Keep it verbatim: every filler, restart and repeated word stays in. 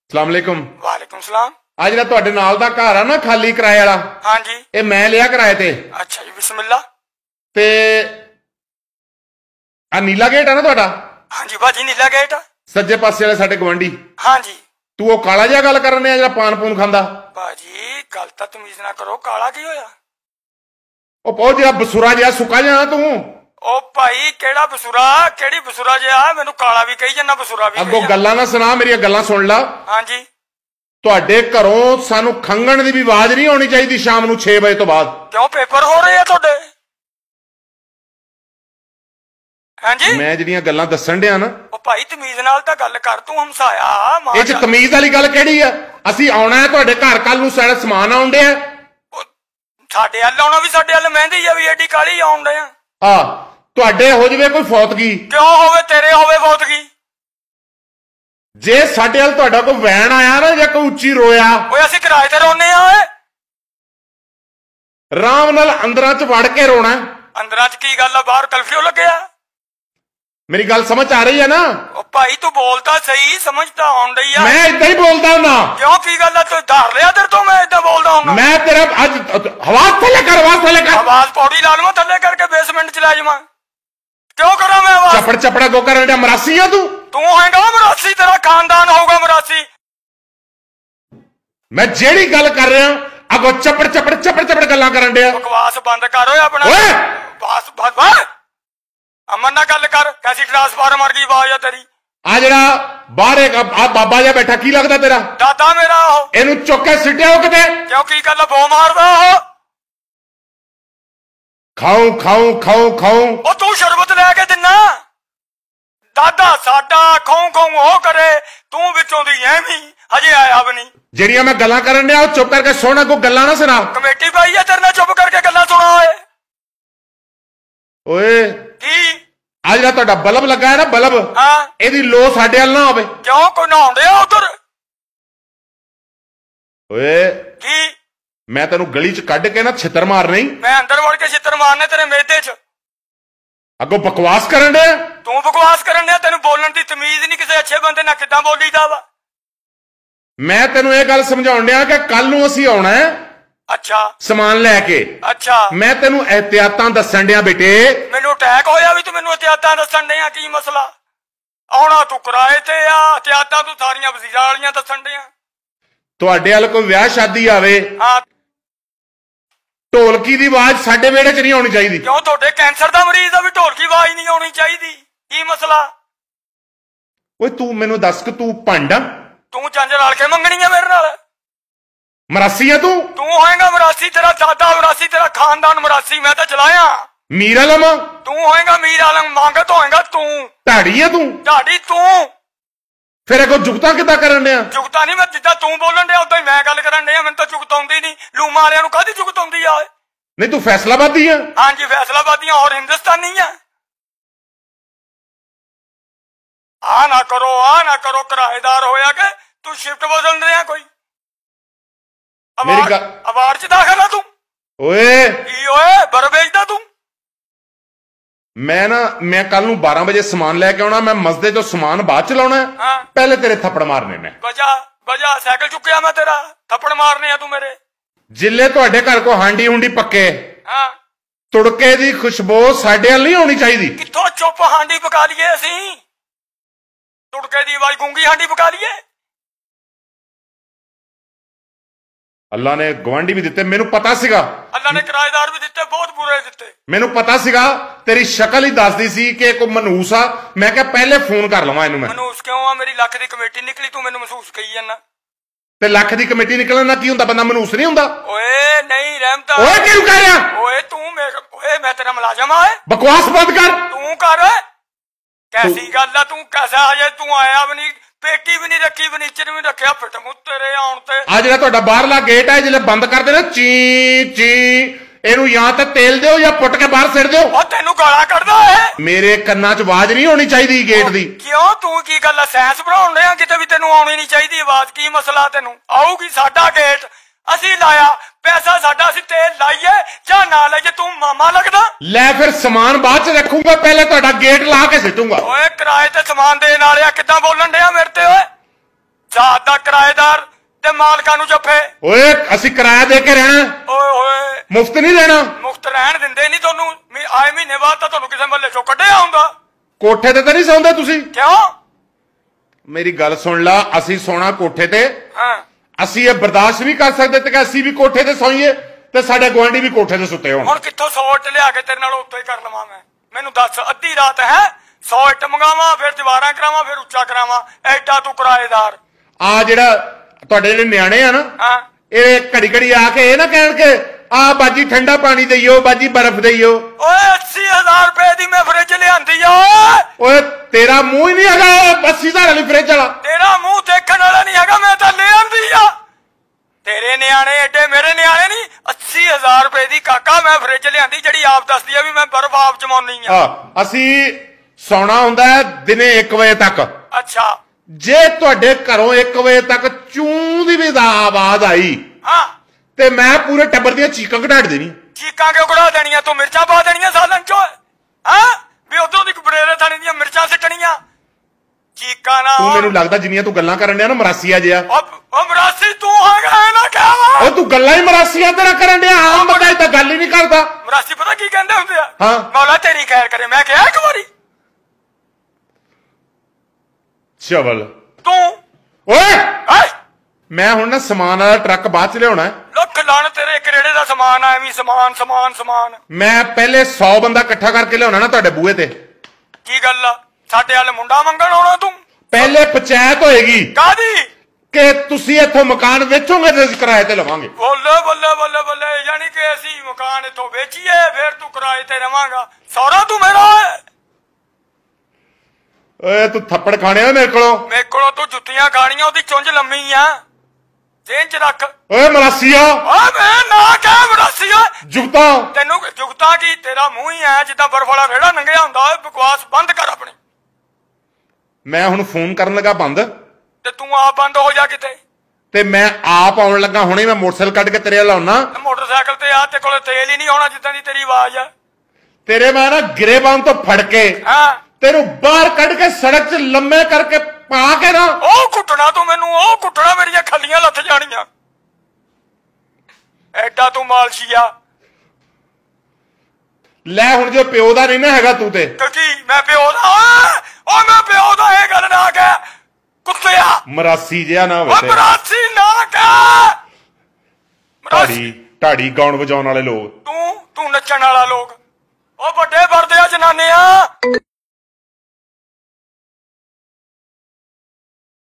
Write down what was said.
ਸਲਾਮ ਅਲੈਕੁਮ। वालेकुम सलाम। ਆ ਜਿਹੜਾ ਤੁਹਾਡੇ ਨਾਲ ਦਾ ਘਰ ਆ ਨਾ ਖਾਲੀ ਕਿਰਾਏ ਵਾਲਾ, हाँ जी। ਇਹ ਮੈਂ ਲਿਆ ਕਿਰਾਏ ਤੇ। अच्छा जी, बिस्मिल्लाह। ਤੇ ਆ ਨੀਲਾ ਗੇਟ ਆ ਨਾ ਤੁਹਾਡਾ? हाँ जी भाजी, नीला गेट। ਸੱਜੇ ਪਾਸੇ ਵਾਲੇ ਸਾਡੇ ਗਵੰਡੀ। हाँ जी। ਤੂੰ ਉਹ ਕਾਲਾ ਜਿਹਾ ਗੱਲ ਕਰਨ ਆ ਜਿਹੜਾ ਪਾਨ ਪੂਨ ਖਾਂਦਾ? भाजी गल तां तमीज ना करो, काला की होया? ਉਹ ਬਹੁਤ ਜਿਹੜਾ ਬਸੁਰਾ ਜਿਹਾ ਸੁੱਕਾ ਜਿਹਾ ਤੂੰ। ओ भाई केड़ा बसुरा, केड़ी बसुरा जिहा? मैनू काला भी कही जाना, बसुरा भी। ਅੱਗੋਂ ਗੱਲਾਂ ਨਾ ਸੁਣਾ, ਮੇਰੀਆਂ ਗੱਲਾਂ ਸੁਣ ਲਾ। हाँ जी। ਤੁਹਾਡੇ ਘਰੋਂ ਸਾਨੂੰ ਖੰਗਣ ਦੀ ਵੀ ਆਵਾਜ਼ ਨਹੀਂ ਆਉਣੀ ਚਾਹੀਦੀ ਸ਼ਾਮ ਨੂੰ ਛੇ ਵਜੇ ਤੋਂ ਬਾਅਦ। क्यों पेपर हो रहे हैं ਤੁਹਾਡੇ? हाँ जी। ਮੈਂ ਜਿਹੜੀਆਂ ਗੱਲਾਂ ਦੱਸਣ ਡਿਆ ਨਾ, ओ भाई तमीज नाल तां गल कर, तू हमसाया मां। ਇਹ ਚ ਤਮੀਜ਼ ਵਾਲੀ ਗੱਲ ਕਿਹੜੀ ਆ? ਅਸੀਂ ਆਉਣਾ ਹੈ ਤੁਹਾਡੇ ਘਰ, ਕੱਲ ਨੂੰ ਸਾਡਾ ਸਮਾਨ ਆਉਣ ਡਿਆ। ਸਾਡੇ ਹੱਲ ਆਉਣਾ ਵੀ ਸਾਡੇ ਹੱਲ ਮਹਿੰਦੀ ਆ ਵੀ ਏਡੀ ਕਾਲੀ ਆਉਣ ਡਿਆ। ਆ ਤੁਹਾਡੇ ਹੋ ਜਵੇ ਕੋਈ ਫੌਤਗੀ। ਕਿਉਂ ਹੋਵੇ, ਤੇਰੇ ਹੋਵੇ ਫੌਤਗੀ। ਜੇ ਸਾਡੇ ਵੱਲ ਤੁਹਾਡਾ ਕੋਈ ਵੈਨ ਆਇਆ ਨਾ ਜਾਂ ਕੋਈ ਉੱਚੀ ਰੋਇਆ, ਓਏ ਅਸੀਂ ਕਿਰਾਏ ਤੇ ਰੋਨੇ ਆ। ਓਏ ਆਰਾਮ ਨਾਲ ਅੰਦਰਾਂ ਚ ਵੜ ਕੇ ਰੋਣਾ। ਅੰਦਰਾਂ ਚ ਕੀ ਗੱਲ ਆ, ਬਾਹਰ ਕਲਫਿਓ ਲੱਗਿਆ? ਮੇਰੀ ਗੱਲ ਸਮਝ ਆ ਰਹੀ ਹੈ ਨਾ? ਓ ਭਾਈ ਤੂੰ ਬੋਲਦਾ ਸਹੀ, ਸਮਝ ਤਾਂ ਆਉਣ ਡਈ ਆ। ਮੈਂ ਇਦਾਂ ਹੀ ਬੋਲਦਾ ਹੁੰਦਾ। ਕਿਉਂ ਕੀ ਗੱਲ ਆ, ਤੂੰ ਧਾਰ ਲਿਆ ਤੇਰੇ ਤੋਂ ਮੈਂ ਇਦਾਂ ਬੋਲਦਾ ਹੁੰਦਾ? ਮੈਂ ਤੇਰਾ ਅੱਜ ਆਵਾਜ਼ ਥੱਲੇ ਕਰ, ਆਵਾਜ਼ ਥੱਲੇ ਕਰ। ਆਵਾਜ਼ ਪੌੜੀ ਲਾ ਲਵਾਂ ਥੱਲੇ ਕਰਕੇ ਬੇਸਮੈਂਟ ਚ ਲੈ ਜਾਵਾਂ? ਕਿਉਂ ਕਰਾਂ ਮੈਂ ਆਵਾਜ਼? ਚਪੜ ਚਪੜਾ ਕੋ ਕਰਨ ਡਿਆ? ਮਰਾਸੀ ਆ ਤੂੰ? ਤੂੰ ਹੋਏਗਾ ਮਰਾਸੀ, ਤੇਰਾ ਖਾਨਦਾਨ ਹੋਊਗਾ ਮਰਾਸੀ। ਮੈਂ ਜਿਹੜੀ ਗੱਲ ਕਰ ਰਿਹਾ ਅੱਗੋਂ ਚਪੜ ਚਪੜ ਚਪੜ ਚਪੜ ਗੱਲਾਂ ਕਰਨ ਡਿਆ। ਬਕਵਾਸ ਬੰਦ ਕਰ ਓਏ ਆਪਣਾ। ਓਏ ਬਸ ਬਸ ਬਸ, ਅਮਨ ਨਾਲ ਗੱਲ ਕਰ। ਕੈਸੀ ਟ੍ਰਾਂਸਫਾਰਮਰ ਦੀ ਆਵਾਜ਼ ਆ ਤੇਰੀ। ਆ ਜਿਹੜਾ ਬਾਹਰ ਇੱਕ ਆ ਬਾਬਾ ਜਿਹਾ ਬੈਠਾ, ਕੀ ਲੱਗਦਾ ਤੇਰਾ? ਦਾਦਾ ਮੇਰਾ ਉਹ। ਇਹਨੂੰ ਚੁੱਕ ਕੇ ਸਿੱਟਿਆ ਉਹ ਕਿਤੇ। ਕਿਉਂ ਕੀ ਗੱਲ, ਬੋ ਮਾਰਦਾ ਉਹ? ਖਾਉ ਖਾਉ ਖਾਉ ਖਾਉ। ਉਹ ਤੂੰ ਸ਼ਰਬਤ ਲੈ ਕੇ ਦਿੰਨਾ? ਦਾਦਾ ਸਾਡਾ ਖੋਂ ਖੋਂ ਉਹ ਕਰੇ, ਤੂੰ ਵਿੱਚੋਂ ਦੀ ਐਵੇਂ ਹਜੇ ਆਇਆ ਵੀ ਨਹੀਂ। ਜਿਹੜੀਆਂ ਮੈਂ ਗੱਲਾਂ ਕਰਨ ਡਿਆ ਉਹ ਚੁੱਪ ਕਰਕੇ ਸੁਣ, ਅੱਗੋਂ ਗੱਲਾਂ ਨਾ ਸੁਣਾ। ਕਮੇਟੀ ਪਾਈ ਆ ਤੇਰੇ ਨਾਲ, ਚੁੱਪ ਕਰਕੇ ਗੱਲਾਂ ਸੁਣਾ। ਓਏ ਓਏ ਕੀ ਆ ਜਿਹੜਾ ਤੁਹਾਡਾ ਬਲਬ ਲੱਗਾ ਹੈ ਨਾ, ਬਲਬ, ਹਾਂ, ਇਹਦੀ ਲੋ ਸਾਡੇ ਵੱਲ ਨਾ ਹੋਵੇ। ਕਿਉਂ ਕੋਈ ਨਹਾਉਂਦੇ ਆ ਉਧਰ? ਓਏ ਕੀ ਮੈਂ ਤੈਨੂੰ ਗਲੀ ਚ ਕੱਢ ਕੇ ਨਾ ਛਿੱਤਰ ਮਾਰਨੇ। ਮੈਂ ਅੰਦਰ ਵੜ ਕੇ ਛਿੱਤਰ ਮਾਰਨੇ ਤੇਰੇ ਮੇਦੇ ਚ? ਅੱਗੋਂ ਬਕਵਾਸ ਕਰਨ ਡਿਆ। ਤੂੰ ਬਕਵਾਸ ਕਰਨ ਡਿਆ, ਤੈਨੂੰ ਬੋਲਣ ਦੀ ਤਮੀਜ਼ ਨਹੀਂ ਕਿਸੇ ਅੱਛੇ ਬੰਦੇ ਨਾਲ ਕਿੱਦਾਂ ਬੋਲੀਦਾ ਵਾ? ਮੈਂ ਤੈਨੂੰ ਇਹ ਗੱਲ ਸਮਝਾਉਣ ਡਿਆ ਕਿ ਕੱਲ ਨੂੰ ਅਸੀਂ ਆਉਣਾ ਹੈ ਅੱਛਾ ਸਮਾਨ ਲੈ ਕੇ। ਅੱਛਾ, ਮੈਂ ਤੈਨੂੰ ਇਹਤਿਆਤਾਂ ਦੱਸਣ ਡਿਆ ਬੇਟੇ। ਮੈਨੂੰ ਅਟੈਕ ਹੋਇਆ ਵੀ ਤੂੰ ਮੈਨੂੰ ਅਤਿਆਤਾਂ ਦੱਸਣ ਡਿਆ? ਕੀ ਮਸਲਾ? ਆਉਣਾ ਤੂੰ ਕਿਰਾਏ ਤੇ ਆ, ਅਤਿਆਤਾਂ ਤੂੰ ਸਾਰੀਆਂ ਵਜ਼ੀਰਾਂ ਵਾਲੀਆਂ ਦੱਸਣ ਡਿਆ। ਤੁਹਾਡੇ ਵੱਲ ਕੋਈ ਵਿਆਹ ਸ਼ਾਦੀ ਆਵੇ, ਹਾਂ, ਢੋਲਕੀ ਦੀ ਆਵਾਜ਼ ਸਾਡੇ ਵਿਹੜੇ 'ਚ ਨਹੀਂ ਆਉਣੀ ਚਾਹੀਦੀ। ਕਿਉਂ ਤੁਹਾਡੇ ਕੈਂਸਰ ਦਾ ਮਰੀਜ਼ ਦਾ ਵੀ ਢੋਲਕੀ ਆਵਾਜ਼ ਨਹੀਂ ਆਉਣੀ ਚਾਹੀਦੀ? ਕੀ ਮਸਲਾ? ਓਏ ਤੂੰ ਮੈਨੂੰ ਦੱਸ ਕਿ ਤੂੰ ਭੰਡ ਆ? ਤੂੰ ਜੰਜ ਰਲ ਕੇ ਮੰਗਣੀ ਆ ਮੇਰੇ ਨਾਲ? ਮਰਾਸੀ ਆ ਤੂੰ? ਤੂੰ ਹੋਏਗਾ ਮਰਾਸੀ, ਤੇਰਾ ਦਾਦਾ ਮਰਾਸੀ, ਤੇਰਾ ਖਾਨਦਾਨ ਮਰਾਸੀ, ਮੈਂ ਤਾਂ ਚਲਾਇਆ। ਮੀਰ ਆਲਮ ਆ? ਤੂੰ ਹੋਏਗਾ ਮੀਰ ਆਲਮ, ਮੰਗਤ ਹੋਏਗਾ ਤੂੰ। ਢਾੜੀ ਆ ਤੂੰ? ਢਾਡੀ ਤੂੰ। ਫਿਰ ਅੱਗੋਂ ਜੁਗਤਾਂ ਕਿੱਦਾਂ ਕਰਨ ਡਿਆ? ਜੁਗਤਾ ਨਹੀਂ, ਮੈਂ ਜਿੱਦਾਂ ਤੂੰ ਬੋਲਣ ਡਿਆ ਉਦਾਂ ਹੀ ਮੈਂ ਗੱਲ ਕਰਨ ਡਿਆ। ਮੈਨੂੰ ਤਾਂ ਜੁਗਤ ਆਉਂਦੀ ਨਹੀਂ। ਲੂਮਾ ਵਾਲਿਆਂ ਨੂੰ ਕਾਹਦੀ ਜੁਗਤ ਆਉਂਦੀ ਆ? ਨਹੀਂ ਤੂੰ ਫੈਸਲਾਬਾਦੀ ਆ? ਹਾਂਜੀ ਫੈਸਲਾਬਾਦੀਆਂ ਔਰ ਹਿੰਦੁਸਤਾਨੀ ਆ। ਆ ਨਾ ਕਰੋ, ਆ ਨਾ ਕਰੋ, ਕਿਰਾਏਦਾਰ ਹੋਇਆ ਕਿ ਤੂੰ ਸ਼ਿਫਟ ਬਦਲ ਰਿਹਾ ਕੋਈ? ਮੇਰੀ ਗੱਲ ਅਵਾਰਡ ਚ ਦਾਖਲ ਆ ਤੂੰ? ਓਏ ਕੀ ਓਏ, ਬਰ ਵੇਚਦਾ ਤੂੰ? ਮੈਂ ਨਾ ਮੈਂ ਕੱਲ ਨੂੰ ਬਾਰਾਂ ਵਜੇ ਸਮਾਨ ਲੈ ਕੇ ਆਉਣਾ। ਮੈਂ ਮਸਦੇ ਚੋਂ ਸਮਾਨ ਬਾਅਦ ਚ ਲਾਉਣਾ। ਹਾਂ, ਪਹਿਲੇ ਤੇਰੇ ਥੱਪੜ ਮਾਰਨੇ ਨੇ। ਵਜਾ ਵਜਾ ਸਾਈਕਲ ਚੁੱਕਿਆ ਮੈਂ ਤੇਰਾ, ਥੱਪੜ ਮਾਰਨੇ ਆ ਤੂੰ ਮੇਰੇ। ਜਿੱਲੇ ਤੁਹਾਡੇ ਘਰ ਕੋ ਹਾਂਡੀ ਹੁੰਡੀ ਪੱਕੇ, ਹਾਂ, ਤੁੜਕੇ ਦੀ ਖੁਸ਼ਬੂ ਸਾਡੇ ਵੱਲ ਨਹੀਂ ਆਉਣੀ ਚਾਹੀਦੀ। ਕਿੱਥੋਂ ਚੁੱਪ ਹਾਂਡੀ ਪਕਾ ਲਈਏ ਅਸੀਂ? ਤੁੜਕੇ ਦੀ ਆਵਾਜ਼ ਗੂੰਗੀ ਹਾਂਡੀ ਪਕਾ ਲਈਏ? ਅੱਲਾ ਨੇ ਗਵਾਂਢੀ ਵੀ ਦਿੱਤੇ, ਮੈਨੂੰ ਪਤਾ ਸੀਗਾ। ਅੱਲਾ ਨੇ ਕਿਰਾਏਦਾਰ ਵੀ ਦਿੱਤੇ, ਬਹੁਤ ਬੁਰੇ ਦਿੱਤੇ। ਮੈਨੂੰ ਪਤਾ ਸੀਗਾ, ਤੇਰੀ ਸ਼ਕਲ ਹੀ ਦੱਸਦੀ ਸੀ ਕਿ ਕੋਈ ਮਨੂਸ ਆ। ਮੈਂ ਕਿਹਾ ਪਹਿਲੇ ਫੋਨ ਕਰ ਲਵਾਂ ਇਹਨੂੰ। ਮੈਂ ਮਨੂਸ ਕਿਉਂ ਆ? ਮੇਰੀ ਲੱਖ ਦੀ ਕਮੇਟੀ ਨਿਕਲੀ, ਤੂੰ ਮੈਨੂੰ ਮਹਿਸੂਸ ਕਹੀ ਜਾਂਦਾ। ਤੇ ਲੱਖ ਦੀ ਕਮੇਟੀ ਨਿਕਲਣ ਨਾਲ ਕੀ ਹੁੰਦਾ? ਬੰਦਾ ਮਨੂਸ ਨਹੀਂ ਹੁੰਦਾ। ਓਏ ਨਹੀਂ ਰਹਿਮਤਾ। ਓਏ ਕਿਉਂ ਕਰ ਰਿਹਾ? ਓਏ ਤੂੰ ਮੇਰੇ, ਓਏ ਮੈਂ ਤੇਰਾ ਮੁਲਾਜ਼ਮ ਆ। ਬਕਵਾਸ ਬੰਦ ਕਰ। ਤੂੰ ਕਰ। ਕੈਸੀ ਗੱਲ ਆ? ਤੂੰ ਕੈਸਾ? ਹਜੇ ਤੂੰ ਆਇਆ ਵੀ ਨਹੀਂ, ਪੇਟੀ ਵੀ ਨਹੀਂ ਰੱਖੀ, ਫਰਨੀਚਰ ਵੀ ਰੱਖਿਆ। ਫਿੱਟ ਮੂੰਹ ਤੇਰੇ ਆਉਣ ਤੇ। ਆ ਜਿਹੜਾ ਤੁਹਾਡਾ ਬਾਹਰਲਾ ਗੇਟ ਹੈ, ਜਿਹੜੇ ਬੰਦ ਕਰਦੇ ਨਾ ਚੀ ਚੀ, ਇਹਨੂੰ ਜਾਂ ਤਾਂ ਤੇਲ ਦਿਓ ਜਾਂ ਪੁੱਟ ਕੇ ਬਾਹਰ ਸਿੱਟ ਦਿਓ। ਉਹ ਤੈਨੂੰ ਗਾਲਾਂ ਕੱਢਦਾ ਹੈ? ਮੇਰੇ ਕੰਨਾਂ 'ਚ ਆਵਾਜ਼ ਨਹੀਂ ਹੋਣੀ ਚਾਹੀਦੀ ਗੇਟ ਦੀ। ਕਿਉਂ? ਤੂੰ ਕੀ ਗੱਲ ਆ, ਸਾਇੰਸ ਪੜਾਉਣ ਡਿਆ? ਕਿਤੇ ਵੀ ਤੈਨੂੰ ਆਉਣੀ ਨਹੀਂ ਚਾਹੀਦੀ ਆਵਾਜ਼? ਕੀ ਮਸਲਾ ਤੈਨੂੰ? ਆਊਗੀ, ਸਾਡਾ ਗੇਟ ਅਸੀਂ ਲਾਇਆ, ਪੈਸਾ ਸਾਡਾ, ਅਸੀਂ ਤੇਲ ਲਾਈਏ ਜਾਂ ਨਾ ਲਾਈਏ, ਤੂੰ ਮਾਮਾ ਲੱਗਦਾ? ਲੈ ਫਿਰ ਸਮਾਨ ਬਾਅਦ 'ਚ ਰੱਖੂਗਾ, ਪਹਿਲੇ ਤੁਹਾਡਾ ਗੇਟ ਲਾ ਕੇ ਸਿੱਟੂਗਾ। ਓਏ ਕਿਰਾਏ ਤੇ ਸਮਾਨ ਦੇਣ ਵਾਲਿਆ ਕਿੱਦਾਂ ਬੋਲਣ ਡਿਆ ਮੇਰੇ ਤੇ? ਓਏ ਜਾਤ ਦਾ ਕਿਰਾਇਆ ਮਾਲਕਾਂ ਨੂੰ ਜੱਫੇ। ਓਏ ਅਸੀਂ ਕਿਰਾਇਆ ਦੇ ਕੇ ਰਹਿਣਾ, ਓਏ ਹੋਏ ਮੁਫਤ ਨਹੀਂ ਰਹਿਣਾ। ਮੁਫਤ ਰਹਿਣ ਦਿੰਦੇ ਨਹੀਂ ਤੁਹਾਨੂੰ, ਆਏ ਮਹੀਨੇ ਬਾਅਦ ਤਾਂ ਤੁਹਾਨੂੰ ਕਿਸੇ ਮੱਲੇ ਚੋਂ ਕੱਢਿਆ ਹੁੰਦਾ। ਕੋਠੇ ਤੇ ਤਾਂ ਨਹੀਂ ਸੌਂਦੇ ਤੁਸੀਂ? ਕਿਉਂ? ਮੇਰੀ ਗੱਲ ਸੁਣ ਲਾ, ਅਸੀਂ ਸੋਣਾ ਕੋਠੇ ਤੇ। ਹਾਂ ਅਸੀਂ ਇਹ ਬਰਦਾਸ਼ਤ ਵੀ ਕਰ ਸਕਦੇ ਤੇ ਕਿ ਅਸੀਂ ਵੀ ਕੋਠੇ ਤੇ ਸੌਈਏ ਤੇ ਸਾਡੇ ਗੁਆਂਢੀ ਵੀ ਕੋਠੇ ਤੇ ਸੁੱਤੇ ਹੋਣ। ਹੁਣ ਕਿੱਥੋਂ ਸੌ ਇੱਟ ਲਿਆ ਕੇ ਤੇਰੇ ਨਾਲ ਉੱਤੇ ਹੀ ਕਰ ਲਵਾਂ ਮੈਂ? ਮੈਨੂੰ ਦੱਸ, ਅੱਧੀ ਰਾਤ ਹੈ ਸੌ ਇੱਟ ਮੰਗਾਵਾਂ, ਫਿਰ ਦੀਵਾਰਾਂ ਕਰਾਵਾਂ, ਫਿਰ ਉੱਚਾ ਕਰਾਵਾਂ? ਐਡਾ ਤੂੰ ਕਿਰਾਏਦਾਰ। ਆ ਜਿਹੜਾ ਤੁਹਾਡੇ ਜਿਹੜੇ ਨਿਆਣੇ ਆ ਨਾ, ਹਾਂ ਇਹ ਘੜੀ ਘੜੀ ਆ ਕੇ ਇਹ ਨਾ ਕਹਿਣ ਕਿ ਆ ਬਾਜੀ ਠੰਡਾ ਪਾਣੀ ਦਈਓ, ਬਾਜੀ ਬਰਫ਼ ਦਈਓ। ਓਏ ਅੱਸੀ ਹਜ਼ਾਰ ਰੁਪਏ ਦੀ ਮੈਂ ਫਰਿੱਜ ਲਿਆਂਦੀ ਆ। ਓਏ ਤੇਰਾ ਮੂੰਹ ਹੀ ਨਹੀਂ ਹੈਗਾ ਅੱਸੀ ਹਜ਼ਾਰ ਵਾਲੀ ਫਰਿੱਜ ਵਾਲਾ। ਤੇਰਾ ਮੂੰਹ ਦੇਖਣ ਵਾਲਾ ਨਹੀਂ ਹੈਗਾ, ਮੈਂ ਤਾਂ ਲਿਆਂਦੀ ਆ। ਤੇਰੇ ਨਿਆਣੇ ਏਡੇ, ਮੇਰੇ ਨਿਆਣੇ ਨਹੀਂ। ਅੱਸੀ ਹਜ਼ਾਰ ਰੁਪਏ ਦੀ ਕਾਕਾ ਮੈਂ ਫਰਿੱਜ ਲਿਆਂਦੀ, ਜਿਹੜੀ ਆਪ ਦੱਸਦੀ ਆ ਵੀ ਮੈਂ ਬਰਫ਼ ਆਪ ਜਮਾਉਣੀ ਆ। ਅਸੀਂ ਸੌਣਾ ਹੁੰਦਾ ਹੈ ਦਿਨੇ ਇੱਕ ਵਜੇ ਤੱਕ। ਅੱਛਾ, ਜੇ ਤੁਹਾਡੇ ਘਰੋਂ ਇੱਕ ਵਜੇ ਤੱਕ ਚੂੰ ਦੀ ਵੀ ਆਵਾਜ਼ ਆਈ ਹਾਂ ਤੇ ਮੈਂ ਪੂਰੇ ਟੱਬਰ ਦੀਆਂ ਚੀਕਾਂ ਘਟਾੜ ਦੇਣੀ। ਚੀਕਾਂ ਕਿਉਂ ਕਢਾ ਦੇਣੀਆਂ? ਤੂੰ ਮਿਰਚਾਂ ਪਾ ਦੇਣੀਆਂ ਸਾਲਨ ਚੋਂ, ਹਾਂ ਵੀ ਉਧਰੋਂ ਦੀ ਬੜੇਰੇ ਥਾਣੇ ਦੀਆਂ ਮਿਰਚਾਂ ਸਿੱਟਣੀਆਂ। ਚੀਕਾਂ ਨਾ ਤੂੰ ਮੈਨੂੰ ਲੱਗਦਾ ਜਿੰਨੀਆਂ ਤੂੰ ਗੱਲਾਂ ਕਰਨ ਡਿਆ ਨਾ ਮਰਾਸੀਆ ਜਿਹਾ। ਉਹ ਮਰਾਸੀ ਤੂੰ ਹੈਗਾ ਨਾ ਕਹਿਵਾ। ਉਹ ਤੂੰ ਗੱਲਾਂ ਹੀ ਮਰਾਸੀਆ ਤੇਰਾ ਕਰਨ ਡਿਆ, ਆਮ ਬੰਦਾ ਤਾਂ ਗੱਲ ਹੀ ਨਹੀਂ ਕਰਦਾ। ਮਰਾਸੀ ਪਤਾ ਕੀ ਕਹਿੰਦੇ ਹੁੰਦੇ ਆ? ਹਾਂ ਮੌਲਾ ਤੇਰੀ ਖੈਰ ਕਰੇ। ਮੈਂ ਕਿਹਾ ਇੱਕ ਵਾਰੀ ਚਵਲ ਤੂੰ। ਓਏ ਹੈ ਮੈਂ ਹੁਣ ਨਾ ਸਮਾਨ ਵਾਲਾ ਟਰੱਕ ਬਾਅਦ ਚ ਲਿਆਉਣਾ। ਲੱਖ ਲਾਣ ਤੇਰੇ ਕਰੇੜੇ ਦਾ ਸਮਾਨ ਆ, ਐਵੇਂ ਸਮਾਨ ਸਮਾਨ ਸਮਾਨ। ਮੈਂ ਪਹਿਲੇ ਸੌ ਬੰਦਾ ਇਕੱਠਾ ਕਰਕੇ ਲਿਆਉਣਾ ਨਾ ਤੁਹਾਡੇ ਬੂਹੇ ਤੇ। ਕੀ ਗੱਲ ਆ? ਸਾਡੇ ਵਾਲੇ ਮੁੰਡਾ ਮੰਗਣ ਆਉਣਾ ਤੂੰ? ਪਹਿਲੇ ਪੰਚਾਇਤ ਹੋਏਗੀ। ਕਾਦੀ? ਕਿ ਤੁਸੀਂ ਇੱਥੋਂ ਮਕਾਨ ਵੇਚੋਗੇ ਤੇ ਅਸੀਂ ਕਿਰਾਏ ਤੇ ਲਵਾਂਗੇ। ਬੱਲੇ ਬੱਲੇ ਬੱਲੇ ਬੱਲੇ, ਯਾਨੀ ਕਿ ਅਸੀਂ ਮਕਾਨ ਇੱਥੋਂ ਵੇਚੀਏ ਫਿਰ ਤੂੰ ਕਿਰਾਏ ਤੇ ਰਵਾਂਗਾ। ਸੌਰਾ ਤੂੰ ਮੇਰਾ ਹੈ। ਓਏ ਤੂੰ ਥੱਪੜ ਖਾਣੇ ਆ ਮੇਰੇ ਕੋਲੋਂ। ਮੇਰੇ ਕੋਲੋਂ ਤੂੰ ਜੁੱਤੀਆਂ ਖਾਣੀਆਂ, ਉਹਦੀ ਚੁੰਝ ਲੰਮੀ ਆ, ਜੇਨ ਚ ਰੱਖ। ਓਏ ਮਰਾਸੀਆ। ਓਏ ਮੈਂ ਨਾ ਕਹਿ ਮਰਾਸੀਆ। ਜੁਗਤਾ ਤੈਨੂੰ ਜੁਗਤਾ ਕੀ? ਤੇਰਾ ਮੂੰਹ ਹੀ ਆ ਜਿੱਦਾਂ ਬਰਫ ਵਾਲਾ ਰੇੜਾ ਨੰਗਿਆ ਹੁੰਦਾ। ਓਏ ਬਕਵਾਸ ਬੰਦ ਕਰ ਆਪਣੀ। ਮੈਂ ਹੁਣ ਫੋਨ ਕਰਨ ਲੱਗਾ ਬੰਦ, ਤੇ ਤੂੰ ਆਪ ਬੰਦ ਹੋ ਜਾ ਕਿਤੇ। ਤੇ ਮੈਂ ਆਪ ਆਉਣ ਲੱਗਾ ਹੁਣੇ। ਮੈਂ ਮੋਟਰਸਾਈਕਲ ਕੱਢ ਕੇ ਤੇਰੇ ਵੱਲ ਆਉਣਾ। ਮੋਟਰਸਾਈਕਲ ਤੇ ਆ, ਤੇ ਕੋਲੇ ਤੇਲ ਹੀ ਨਹੀਂ ਹੋਣਾ ਜਿੱਦਾਂ ਦੀ ਤੇਰੀ ਆਵਾਜ਼ ਆ। ਤੇਰੇ ਮੈਂ ਨਾ ਗਿਰੇਬਾਨ ਤੋਂ ਫੜ ਕੇ ਹਾਂ ਤੈਨੂੰ ਬਾਹਰ ਕੱਢ ਕੇ ਸੜਕ 'ਚ ਲੰਮੇ ਕਰਕੇ ਪਾ ਕੇ ਨਾ ਉਹ ਕੁੱਟਣਾ ਤੂੰ ਮੈਨੂੰ, ਉਹ ਕੁੱਟਣਾ, ਮੇਰੀਆਂ ਖੱਲੀਆਂ ਲੱਥ ਜਾਣੀਆਂ। ਐਡਾ ਤੂੰ ਮਾਲਸ਼ੀਆ। ਲੈ ਹੁਣ ਜੇ ਪਿਓ ਦਾ ਨਹੀਂ ਨਾ ਹੈਗਾ ਤੂੰ ਤੇ ਕੀ ਮੈਂ ਪਿਓ ਦਾ? ਓ ਮੈਂ ਪਿਓ ਦਾ ਇਹ ਗੱਲ ਨਾ ਕਹਿ ਕੁੱਤਿਆ। ਮਰਾਸੀ ਜਿਹਾ ਨਾ ਹੋਵੇ। ਓ ਮਰਾਸੀ ਨਾ ਕਹਿ। ਢਾੜੀ ਢਾੜੀ ਗਾਉਣ ਵਜਾਉਣ ਵਾਲੇ ਲੋਕ। ਤੂੰ ਤੂੰ ਨੱਚਣ ਵਾਲਾ ਲੋਕ। ਉਹ ਵੱਡੇ ਵਰਦੇ ਆ ਜਨਾਨੇ ਆ।